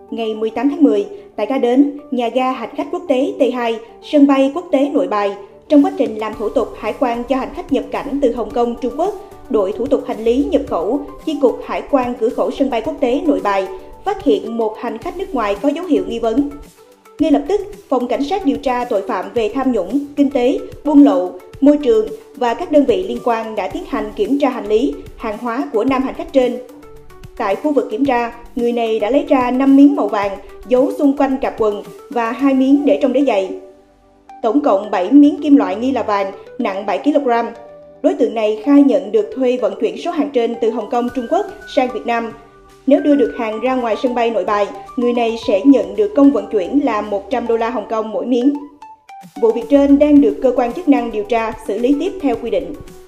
ngày 18 tháng 10, tại ga đến nhà ga hành khách quốc tế T2, sân bay quốc tế Nội Bài, trong quá trình làm thủ tục hải quan cho hành khách nhập cảnh từ Hồng Kông, Trung Quốc, đội thủ tục hành lý nhập khẩu, Chi cục Hải quan cửa khẩu sân bay quốc tế Nội Bài phát hiện một hành khách nước ngoài có dấu hiệu nghi vấn. Ngay lập tức, Phòng Cảnh sát điều tra tội phạm về tham nhũng, kinh tế, buôn lậu, môi trường và các đơn vị liên quan đã tiến hành kiểm tra hành lý, hàng hóa của nam hành khách trên. Tại khu vực kiểm tra, người này đã lấy ra 5 miếng màu vàng giấu xung quanh cạp quần và 2 miếng để trong đế giày. Tổng cộng 7 miếng kim loại nghi là vàng, nặng 7 kg. Đối tượng này khai nhận được thuê vận chuyển số hàng trên từ Hồng Kông, Trung Quốc sang Việt Nam. Nếu đưa được hàng ra ngoài sân bay Nội Bài, người này sẽ nhận được công vận chuyển là 100 đô la Hồng Kông mỗi miếng. Vụ việc trên đang được cơ quan chức năng điều tra xử lý tiếp theo quy định.